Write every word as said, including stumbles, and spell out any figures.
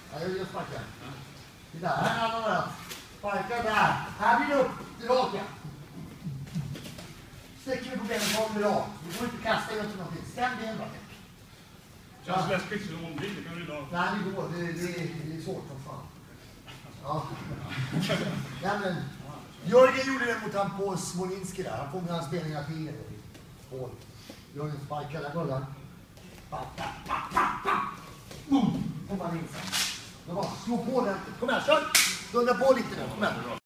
Ja, jag vill sparka. Titta, här har man sparka där. Här blir det upp tillbaka. Sträcker vi på benen så kommer det rakt. Vi får inte kasta in till någonting. Stäm benen bara. Känns läskigt så det omkring, det kan du idag. Nej, det går. Det, det, det är svårt som fan. Ja. Ja, men Jörgen gjorde det mot han på Smolinski där. Han får med hans ben i tiden. Hål. Jörgen sparkar där, kolla. Pa, pa, pa, pa, pa. Boom! Får man in sen. Slå på den. Kom här, kör! Dundra på lite nu. Kom här.